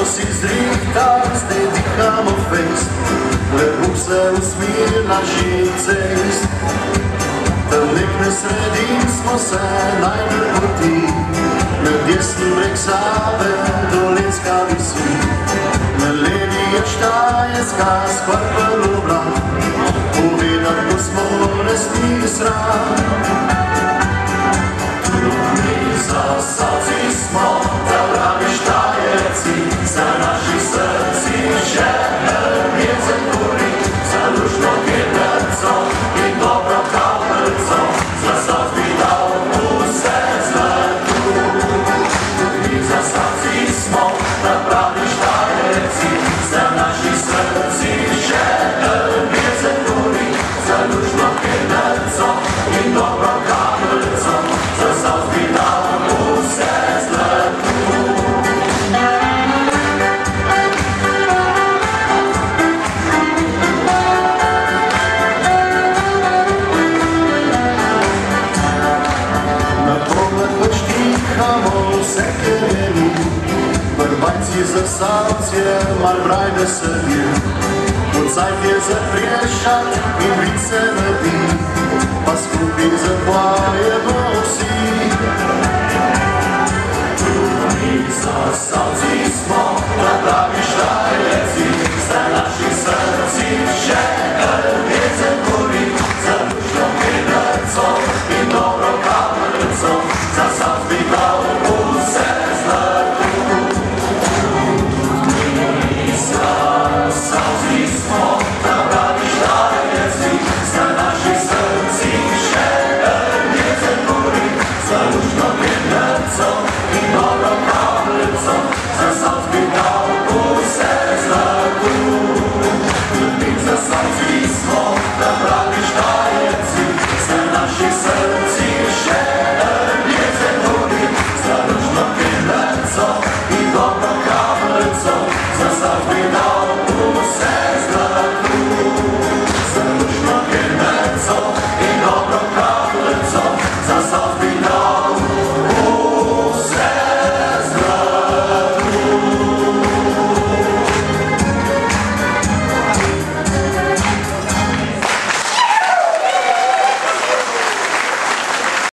si zrihtal, zdaj dihamo fejst, le Bog se usmila žicejst. Tam nekne sredi smo se najdel poti, na desni breg Save Dolenska visi, na levi je Štajerska skvarpel oblak, povedat, ko smo resni sram. Trudni zasavci smo, da pravi Štajerci, za naših srci še mjecem gori, za lušno kjeterco in dobro kapljico, za stav bi dal vse zlatu. Trudni zasavci smo, da pravi Štajerci, za naših srci še mjecem gori, za lušno kjeterco in dobro kapljico, za stav bi dal vse zlatu. Brbajci zasavci, mal braj veselje, Pocajt je zaprešat in vid se vedi, pa skupaj zapojemo vsi. Trudni zasavci smo, da pravi Štajerci, za naših srci še mjecem gori, za lušno kjeterco in dobro kapljico, za stav bi dal vse zlatu. Trudni zasavci smo, da pravi Štajerci, za naših srci še mjecem gori, za lušno kjeterco in dobro kapljico.